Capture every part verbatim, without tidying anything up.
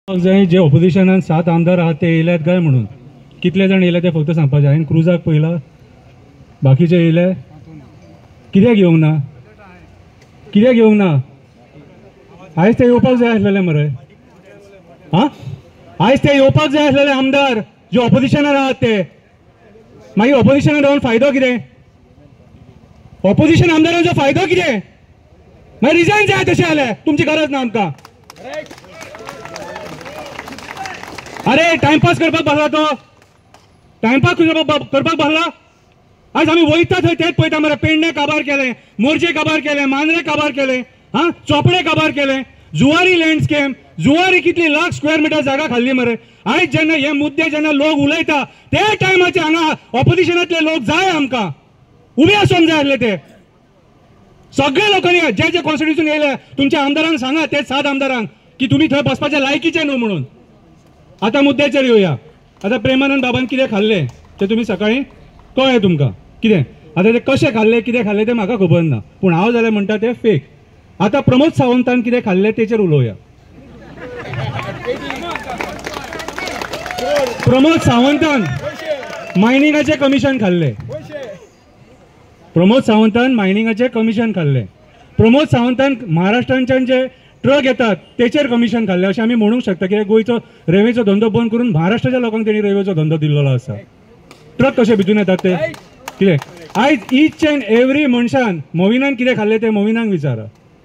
जाय जे ऑपोजिशनान सात आमदार आहात ते येयल्यात काय म्हणून कितले जण येयले ते फक्त सांगपाचें. हांवें क्रुजाक पळयला, बाकीचे येयले कित्याक येवंक ना कित्याक येवंक ना आयज ते येवपाक जाय आसलेले मरे. हां आयज ते येवपाक जाय आसलेले आमदार जे ऑपोजिशनार आहात ते. मागीर ऑपोजिशनार रावन फायदो कितें? ऑपोजिशन आमदारांचो फायदो कितें? मागीर रिजायन जाय तशें जालें. तुमची गरज ना आमकां. अरे टाइमपास करपाक बसला तो टाइमपास करपाक बसला. आज आम्ही वयता थंय तेच पळयता मरे. पेडणे काबार केले, मोर्जे काबार केले, मांद्रे काबार केले, हा चोपडे काबार केले, जुवारी लँडस्केप जुवारी कितली लाख स्क्वेअर मिटर जागा खाल्ली मरे. आयज जेन्ना हे मुद्दे जेन्ना लोक उलयता ते टायमाचे हांगा ऑपोजिशनातले लोक जाय आमकां उबे आसूंक जाय आसले. ते सगळे लोकांनी जे जे कॉन्स्टिट्युशन येयले तुमच्या आमदारांक सांगा, ते सात आमदारांक की तुम्ही थंय बसपाचे लायकीचे न्हू म्हणून. आता मुद्द्याचेर येवया. आता प्रेमानंद बाबान कितें खाल्ले ते तुम्ही सकाळी कळ्ळें तुमकां कितें. आता ते कशें खाल्ले कितें खाल्ले ते म्हाका खबर ना, पूण हांव जाल्यार म्हणटा ते फेक. आता प्रमोद सावंतान कितें खाल्ले तेचेर उलोवया. प्रमोद सावंतान मायनिंगाचे कमिशन खाल्ले. प्रमोद सावंतान मायनिंगाचे कमिशन खाल्ले. प्रमोद सावंतान महाराष्ट्रांच्यान जे ट्रक येतात तेचेर कमिशन खाल्ले अशें आमी म्हणूंक शकता. कित्याक गोंयचो रेल्वेचो धंदो बंद करून महाराष्ट्राच्या लोकांक तेणी रेल्वेचो धंदो दिल्लो आसा. ट्रक कशे भितून येतात ते कितें. आयज ईच अँड एवरी मनशान मोविनान कितें खाल्ले ते मोविनाक विचारा.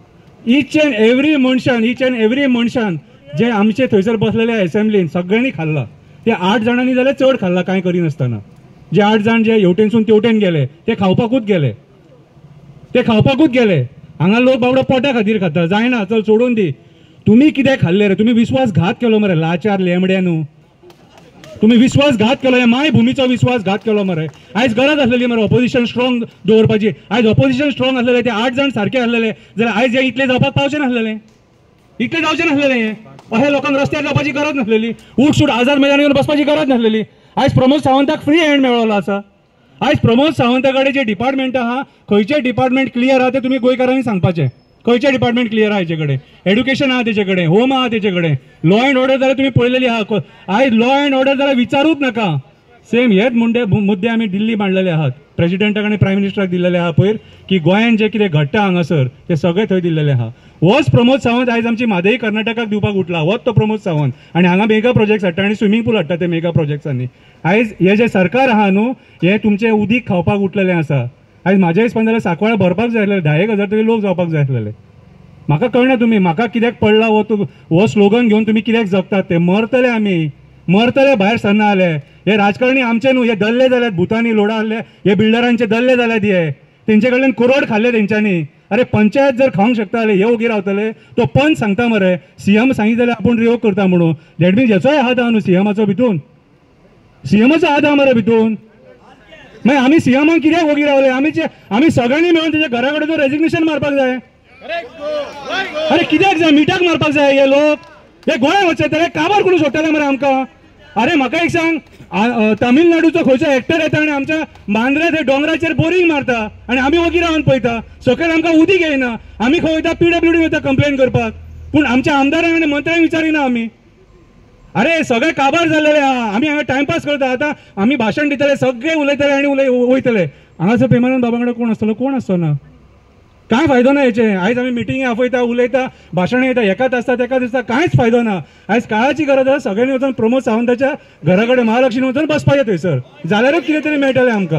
ईच अँड एवरी मनशान ईच अँड एवरी मनशान जे आमचे थंयसर बसलेले असेंब्लीन सगळ्यांनी खाल्ला. ते आठ जाणांनी जाल्यार चड खाल्ला कांय करिनासतना. जे आठ जाण जे हेवटेनसून तेवटेन गेले ते खावपाकूच गेले ते खावपाकूच गेले. हांगा लोक बाबडो पोटा खातीर खाता. जायना चल सोडून दी. तुम्ही कितें खाल्ले रे? तुम्ही विश्वासघात केलो मरे. लाचार लेमड्यानू तुम्ही विश्वासघात केलो. या मायभुमीचो विश्वासघात केलो मरे. आयज गरज आसलेली मरे ऑपोजिशन स्ट्रॉंग दवरपाची. आयज ऑपोजिशन स्ट्रॉंग आसलेले ते आठ जाण सारखे आसलेले जाल्यार आयज हे इतले जावपाक पावचे नासलेले. इतले जावचे नासलेले. हे अशें लोकांक रस्त्यार जावपाची गरज नासलेली. उठ सूट आझाद मैदान येवन बसपाची गरज नासलेली. आयज प्रमोद सावंताक फ्री हँड मेळ्ळो आसा. आयज प्रमोद सावंता कडेन जे डिपार्टमेंट आहा खंयचे डिपार्टमेंट क्लियर आहा ते तुम्ही गोंयकारांनी सांगपाचें. खंयचे डिपार्टमेंट क्लियर आहा हेचे कडेन. एड्युकेशन आहा तेचे कडेन, होम आहा तेचे कडेन, लॉ अँड ऑर्डर जाल्यार तुम्ही पळयलेली आहा. आयज लॉ अँड ऑर्डर जाल्यार विचारूच नाका. सेम हेच मुंडे मुद्दे आमी दिल्ली मांडलेले आहात. प्रेसिडेंटाक आनी प्रायम मिनिस्टराक दिल्लेले आहा पयर की गोंयान जे कितें घडटा हांगासर ते सगळे थंय दिल्लेले आहा. होच प्रमोद सावंत आयज आमची म्हादई कर्नाटकाक दिवपाक उठला. होच तो प्रमोद सावंत. आनी हांगा मेगा प्रोजेक्ट्स हाडटा आनी स्विमींग पूल हाडटा ते मेगा प्रोजेक्ट्सांनी. आयज हे जे सरकार आहा न्हू हे तुमचे उदीक खावपाक उठलेले आसा. आयज म्हाज्या हिसपान जाल्यार सांकवाळा भरपाक जाय आसलेले. धा एक हजार तरी लोक जावपाक जाय आसलेले. म्हाका कळना तुम्ही म्हाका कित्याक पडला हो हो स्लोगन घेवन तुम्ही कित्याक जगतात ते. मरतले आमी मरतले भायर सरना जाले. हे राजकारणी आमचे न्हू. हे दल्ले जाल्यात भुतानी लोडा आहले. हे बिल्डरांचे दल्ले जाल्यात. हे तेंचे कडल्यान करोड खाल्ले तेंच्यांनी. अरे पंचायत जर खावंक शकता जाल्यार हे ओगी रावतले. तो पंच सांगता मरे सीएम सांगितले जाल्यार आपूण रिवोक करता म्हणून. दॅट मीन्स हेचोय हात आहा न्हू सीएमाचो भितून. सीएमाचो हात आहा मरे भितून. मागीर आमी सीएमाक कित्याक ओगी रावले? आमी आमी सगळ्यांनी मेळून तेच्या घरा कडेन रेजिग्नेशन मारपाक जाय. अरे कित्याक जाय? मिठाक मारपाक जाय हे लोक. हे गोंय वचयतले काबार करून सोडटले मरे आमकां. अरे म्हाका एक सांग, तामिळनाडूचो खंयचो एक्टर येता आनी आमच्या मांद्रे थंय दोंगराचेर बोरींग मारता आनी आमी ओगी रावन पळयता. सकयल आमकां उदीक येयना. आमी खंय वयता पीडब्ल्यूडी वयता कंप्लेन करपाक. पूण आमच्या आमदारांक आनी मंत्र्यांक विचारिना आमी. अरे सगळे काबार जाल्लेले आहा. आमी हांगा टायमपास करता. आतां आमी भाशण दितले सगळे उलयतले आनी उलय वयतले. हांगासर प्रेमानंद बाबा कडेन कोण आसतलो? कोण आसतना कांय फायदो ना हेचे. आयज आमी मिटिंगे आपयता उलयता भाशण येता एकाच आसता तेकाच दिसता कांयच फायदो ना. आयज काळाची गरज आसा. सगळ्यांनी वचून प्रमोद सावंताच्या घरा कडेन महालक्ष्मी वचून बसपाचें थंयसर. जाल्यारूच कितें तरी मेळटलें आमकां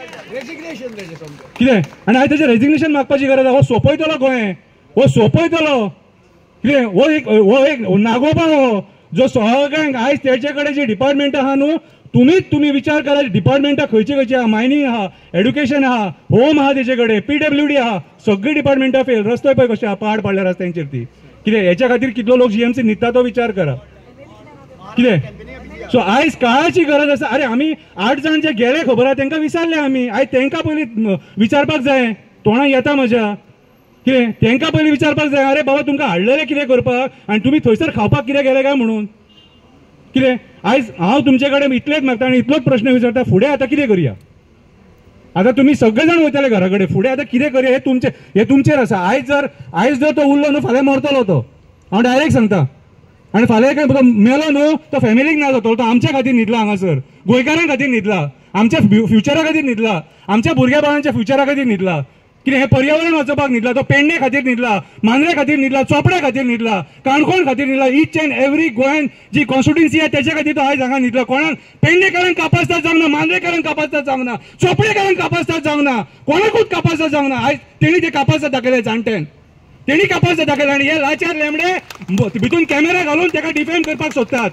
कितें. आनी आयज तेजें रेजिग्नेशन मागपाची गरज आहा. हो सोंपयतलो गोंय. हो सोंपयतलो कितें. हो एक हो एक नागोबा हो जो सगळ्यांक आयज तेचे कडेन जी डिपार्टमेंट आहा न्हू तुम्हीच तुम्ही विचार करा डिपार्टमेंटा खंयची खंयची आहा. मायनिंग आहा, एड्युकेशन आहा, होम आहा तेचे कडेन, पीडब्ल्यूडी आहा. सगळी डिपार्टमेंटा फेल. रस्तोय पळय कशे आहा पाड पडल्या रस्त्यांचेर ती कितें. हेच्या खातीर कितलो लोक जीएमसी न्हिदता तो विचार करा कितें. सो आयज काळाची गरज आसा. अरे आमी आठ जाण जे गेले खबर आहा तांकां विचारले आमी. आयज तांकां पयलीं विचारपाक जाय. तोंडाक येता म्हज्या कितें. तांकां पयलीं विचारपाक जाय अरे बाबा तुमकां हाडलेले कितें करपाक आनी तुमी थंयसर खावपाक कितें गेले काय म्हणून कितें. आयज हांव तुमचे कडेन इतलेच मागता आनी इतलोच प्रश्न विचारता फुडें आतां कितें करया. आता तुम्ही सगळे जण वयतले घरा कडेन. फुडें आतां कितें करया हे तुमचे हे तुमचेर आसा. आयज जर आयज जर तो उरलो न्हू फाल्यां मरतलो तो. हांव डायरेक्ट सांगता आनी फाल्यां काय मेलो न्हू तो फॅमिलीक ना जातलो, तो आमच्या खातीर न्हिदला हांगासर, गोंयकारां खातीर न्हिदला, आमच्या फ्युचरा खातीर न्हिदला, आमच्या भुरग्या बाळांच्या फ्युचरा खातीर न्हिदला, कितें हे पर्यावरण वाचोवपाक न्हिदला, तो पेडणे खातीर न्हिदला, मांद्रे खातीर न्हिदला, चोपड्या खातीर न्हिदला, काणकोण खातीर न्हिदला, ईच अँड एवरी गोंयान जी कॉन्स्टिट्युन्सी आहे त्याच्या खातीर तो आयज हांगा न्हिदला. कोणाक पेडणेकारांक कापासता जावंक ना, मांद्रेकारांक कापासता जावंक ना, चोपडेकारांक कापासता जावंक ना, कोणाकूच कापासता जावंक ना. आयज तेणी ते कापासता दाखयले जाणट्यान, तेणी कापासता दाखयले आनी हे लाचार लेमडे भितून कॅमेरा घालून ताका डिफेम करपाक सोदतात.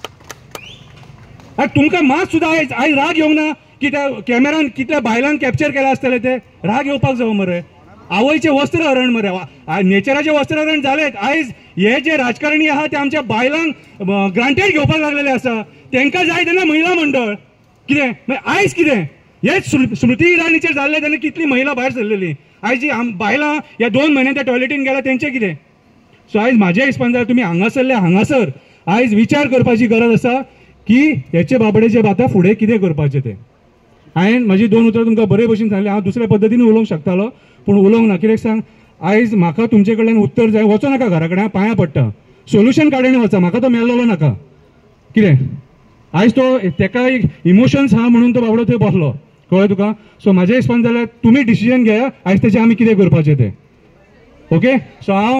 तुमकां मात सुद्दां आयज आयज राग येवंक ना की त्या कॅमेरान कितल्या बायलांक कॅप्चर केला आसतले ते, राग येवपाक जावं मरे. आवयचे वस्त्रहरण मरे, नेचराचे वस्त्रहरण जालेत. आयज हे जे राजकारणी आहात ते आमच्या बायलांक ग्रांटेड घेवपाक लागलेले आसा, तांकां जाय तेन्ना महिला मंडळ कितें आयज कितें हेच स्मृती इराणीचेर जाल्ले तेन्ना कितली महिला भायर सरलेली, आयज जी बायलां ह्या दोन म्हयने त्या टॉयलेटीन गेल्या तेंचें कितें. सो आयज म्हाज्या हिसपान जाल्यार तुमी हांगासरले हांगासर आयज विचार करपाची गरज आसा की हेचे बाबडेचे आतां फुडें कितें करपाचें तें. हांवें म्हजी दोन उतरां तुमकां बरे भशेन सांगली, हांव दुसऱ्या पद्दतीन उलोवंक शकतालो पूण उलोवंक ना. कित्याक सांग, आयज म्हाका तुमचे कडल्यान उत्तर जाय, वचो नाका घरा कडेन, पांयां पडटा, सोल्युशन काडून वचा, म्हाका तो मेळ्ळो नाका. कितें आयज तो तेका एक इमोशन्स आहा म्हणून तो बाबडो थंय बसलो, कळ्ळें तुका. सो म्हाज्या हिसपान जाल्यार तुमी डिसिजन घेया आयज तेचें आमी कितें करपाचें तें. ओके. सो हांव